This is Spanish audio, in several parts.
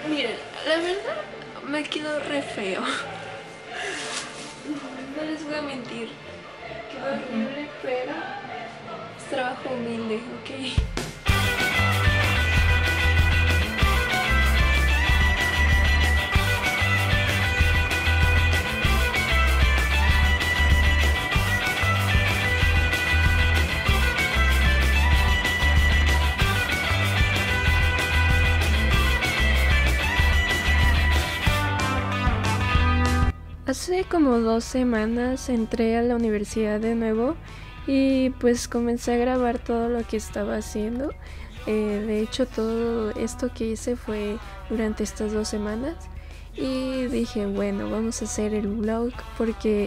Miren, la verdad me quedó re feo. No les voy a mentir. Quedó horrible, pero es trabajo humilde, ¿ok? Hace como 2 semanas entré a la universidad de nuevo y pues comencé a grabar todo lo que estaba haciendo. De hecho, todo esto que hice fue durante estas 2 semanas y dije, bueno, vamos a hacer el vlog porque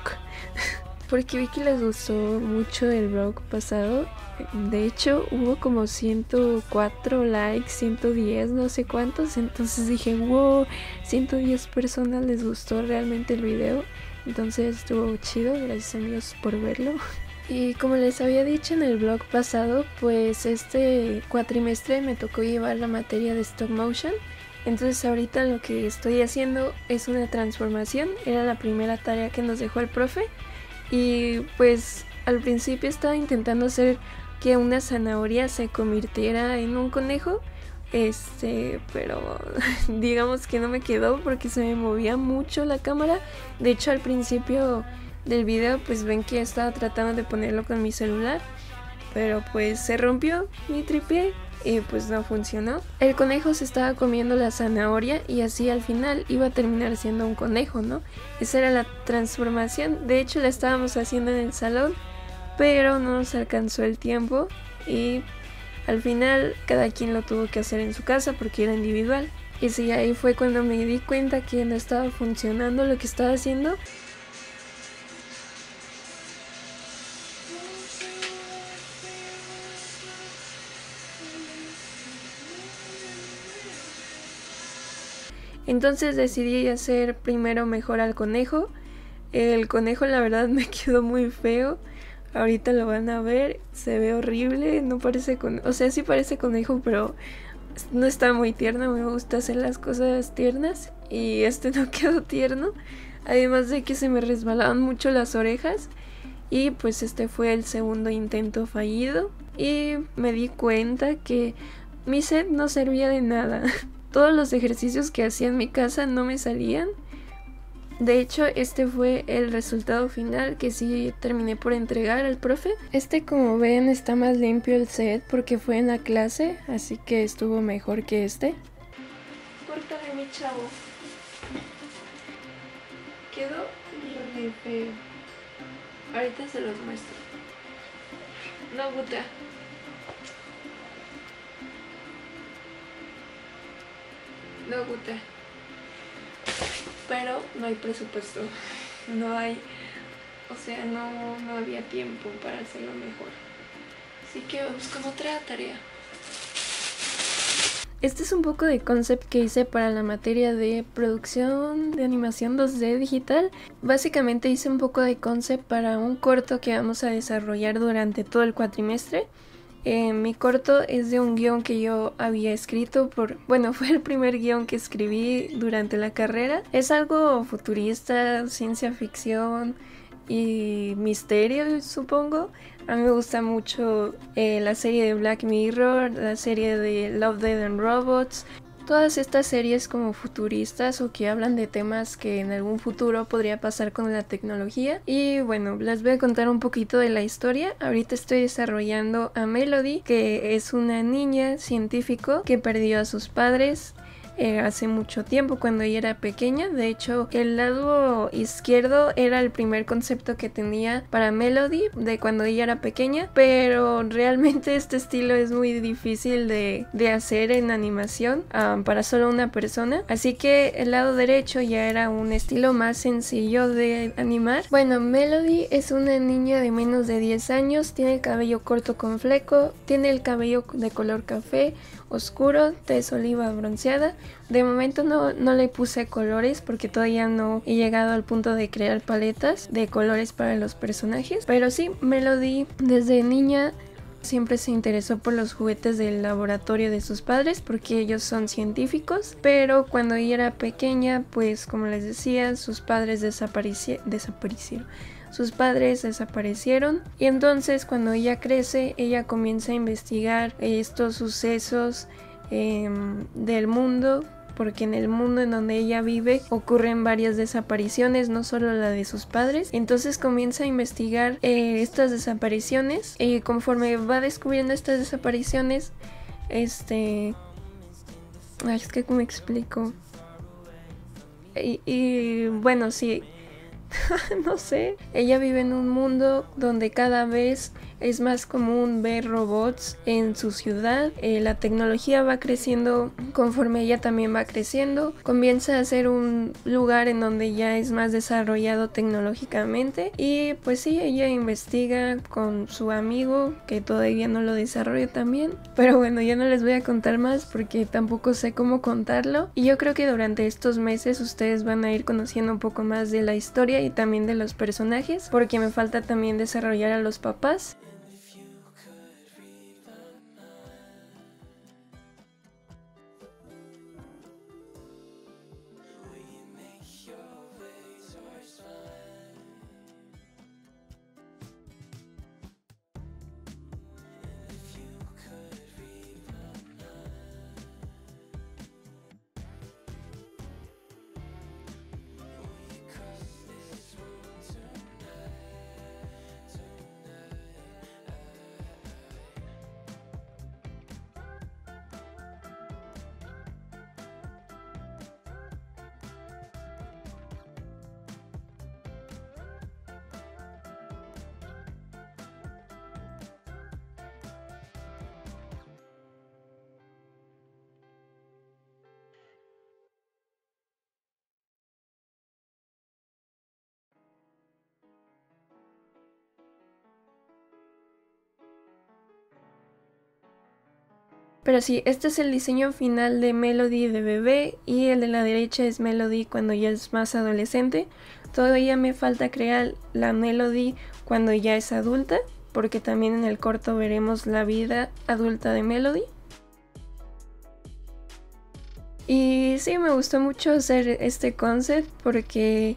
vi que les gustó mucho el vlog pasado. De hecho, hubo como 104 likes, 110, no sé cuántos. Entonces dije, wow, 110 personas les gustó realmente el video. Entonces estuvo chido, gracias amigos por verlo. Y como les había dicho en el vlog pasado, pues este cuatrimestre me tocó llevar la materia de stop motion. Entonces ahorita lo que estoy haciendo es una transformación. Era la primera tarea que nos dejó el profe. Y pues al principio estaba intentando hacer que una zanahoria se convirtiera en un conejo, pero digamos que no me quedó porque se me movía mucho la cámara. De hecho, al principio del video pues ven que estaba tratando de ponerlo con mi celular, pero pues se rompió mi tripié y pues no funcionó. El conejo se estaba comiendo la zanahoria y así al final iba a terminar siendo un conejo, ¿no? Esa era la transformación. De hecho la estábamos haciendo en el salón, pero no nos alcanzó el tiempo y al final cada quien lo tuvo que hacer en su casa porque era individual. Y sí, ahí fue cuando me di cuenta que no estaba funcionando lo que estaba haciendo. Entonces decidí hacer primero mejor al conejo. El conejo la verdad me quedó muy feo. Ahorita lo van a ver, se ve horrible, no parece conejo, o sea, sí parece conejo, pero no está muy tierno. Me gusta hacer las cosas tiernas y este no quedó tierno. Además de que se me resbalaban mucho las orejas y pues este fue el segundo intento fallido y me di cuenta que mi set no servía de nada. Todos los ejercicios que hacía en mi casa no me salían. De hecho, este fue el resultado final que sí terminé por entregar al profe. Como ven, está más limpio el set porque fue en la clase, así que estuvo mejor que este. Córtale, mi chavo. Quedó re feo. Ahorita se los muestro. No, Guta. No, Guta. Pero no hay presupuesto, no hay, o sea, no había tiempo para hacerlo mejor. Así que vamos con otra tarea. Este es un poco de concept que hice para la materia de producción de animación 2D digital. Básicamente hice un poco de concept para un corto que vamos a desarrollar durante todo el cuatrimestre. Mi corto es de un guión que yo había escrito fue el primer guión que escribí durante la carrera. Es algo futurista, ciencia ficción y misterio, supongo. A mí me gusta mucho la serie de Black Mirror, la serie de Love, Death and Robots. Todas estas series como futuristas o que hablan de temas que en algún futuro podría pasar con la tecnología. Y bueno, les voy a contar un poquito de la historia. Ahorita estoy desarrollando a Melody, que es una niña científico que perdió a sus padres hace mucho tiempo cuando ella era pequeña. De hecho, el lado izquierdo era el primer concepto que tenía para Melody de cuando ella era pequeña, pero realmente este estilo es muy difícil de hacer en animación para solo una persona, así que el lado derecho ya era un estilo más sencillo de animar. Bueno, Melody es una niña de menos de 10 años, tiene el cabello corto con fleco, tiene el cabello de color café oscuro, tez oliva bronceada. De momento no le puse colores porque todavía no he llegado al punto de crear paletas de colores para los personajes, pero sí, Melody desde niña siempre se interesó por los juguetes del laboratorio de sus padres porque ellos son científicos, pero cuando ella era pequeña, pues como les decía, sus padres desaparecieron. Sus padres desaparecieron y entonces cuando ella crece, ella comienza a investigar estos sucesos del mundo, porque en el mundo en donde ella vive ocurren varias desapariciones, no solo la de sus padres. Entonces comienza a investigar estas desapariciones y conforme va descubriendo estas desapariciones, es que ¿cómo explico? Y bueno, sí. No sé, ella vive en un mundo donde cada vez es más común ver robots en su ciudad. La tecnología va creciendo conforme ella también va creciendo. Comienza a ser un lugar en donde ya es más desarrollado tecnológicamente. Y pues sí, ella investiga con su amigo, que todavía no lo desarrolla también. Pero bueno, ya no les voy a contar más porque tampoco sé cómo contarlo. Y yo creo que durante estos meses ustedes van a ir conociendo un poco más de la historia y también de los personajes, porque me falta también desarrollar a los papás. Pero sí, este es el diseño final de Melody de bebé y el de la derecha es Melody cuando ya es más adolescente. Todavía me falta crear la Melody cuando ya es adulta, porque también en el corto veremos la vida adulta de Melody. Y sí, me gustó mucho hacer este concept porque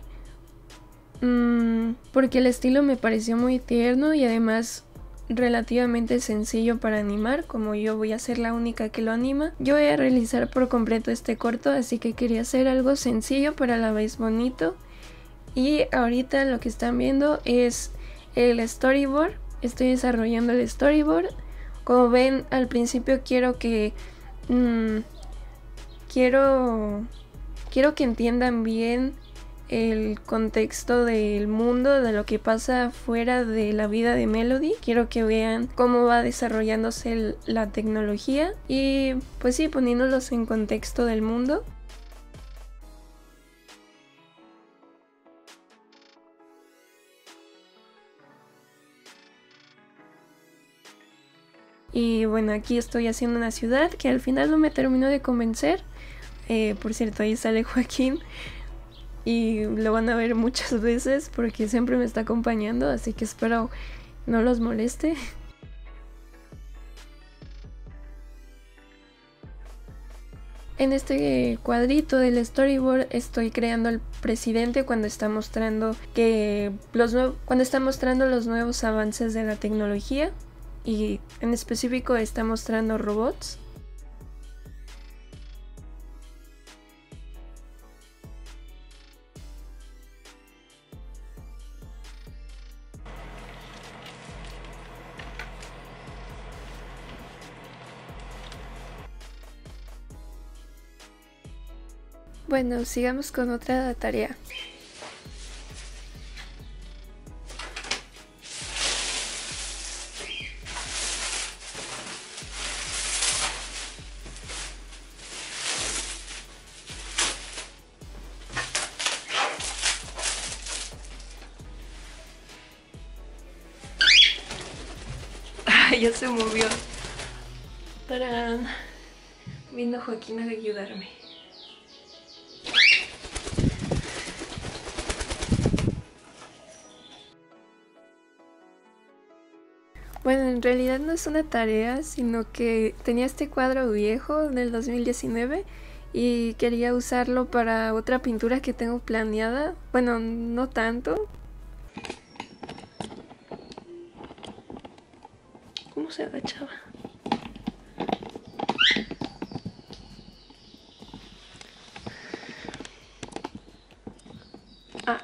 el estilo me pareció muy tierno y además relativamente sencillo para animar. Como yo voy a ser la única que lo anima, yo voy a realizar por completo este corto, así que quería hacer algo sencillo pero a la vez bonito. Y ahorita lo que están viendo es el storyboard. Estoy desarrollando el storyboard. Como ven, al principio quiero que quiero que entiendan bien el contexto del mundo, de lo que pasa fuera de la vida de Melody. Quiero que vean cómo va desarrollándose la tecnología y pues sí, poniéndolos en contexto del mundo. Y bueno, aquí estoy haciendo una ciudad que al final no me terminó de convencer. Por cierto, ahí sale Joaquín y lo van a ver muchas veces porque siempre me está acompañando, así que espero no los moleste. En este cuadrito del storyboard estoy creando al presidente cuando está mostrando los nuevos avances de la tecnología y en específico está mostrando robots. Bueno, sigamos con otra tarea. Ya se movió. ¡Tarán! Vino Joaquín a ayudarme. Bueno, en realidad no es una tarea, sino que tenía este cuadro viejo del 2019 y quería usarlo para otra pintura que tengo planeada. Bueno, no tanto. ¿Cómo se agachaba? Ah,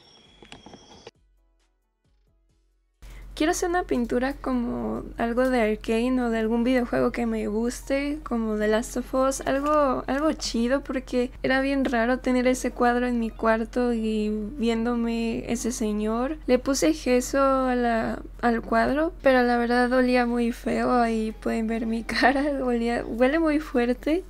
quiero hacer una pintura como algo de Arcane o de algún videojuego que me guste, como The Last of Us, algo chido porque era bien raro tener ese cuadro en mi cuarto y viéndome ese señor. Le puse gesso al cuadro, pero la verdad olía muy feo, ahí pueden ver mi cara, huele muy fuerte.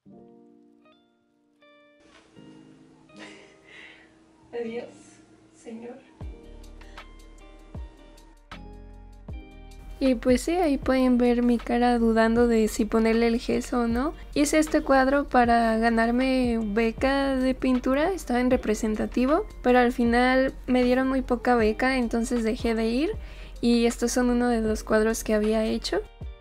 Adiós, señor. Y pues sí, ahí pueden ver mi cara dudando de si ponerle el gesso o no. Hice este cuadro para ganarme beca de pintura, estaba en representativo, pero al final me dieron muy poca beca, entonces dejé de ir. Y estos son uno de los cuadros que había hecho.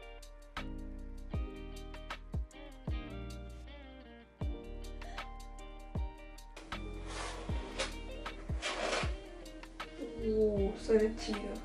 Suena chido.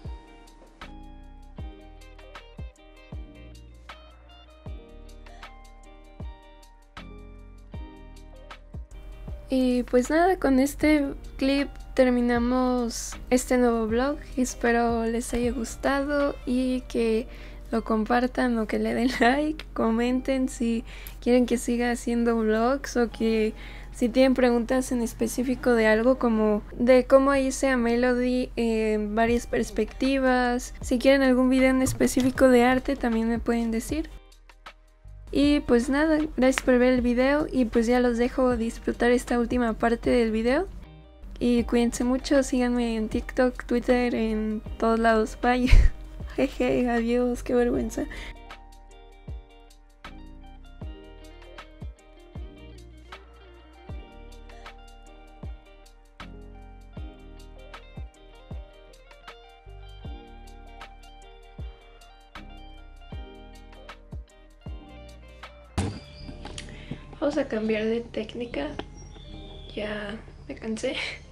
Y pues nada, con este clip terminamos este nuevo vlog. Espero les haya gustado y que lo compartan o que le den like, comenten si quieren que siga haciendo vlogs o que si tienen preguntas en específico de algo como de cómo hice a Melody en varias perspectivas. Si quieren algún video en específico de arte también me pueden decir. Y pues nada, gracias por ver el video y pues ya los dejo disfrutar esta última parte del video. Y cuídense mucho, síganme en TikTok, Twitter, en todos lados. Bye. Jeje, adiós, qué vergüenza. Vamos a cambiar de técnica. Ya me cansé.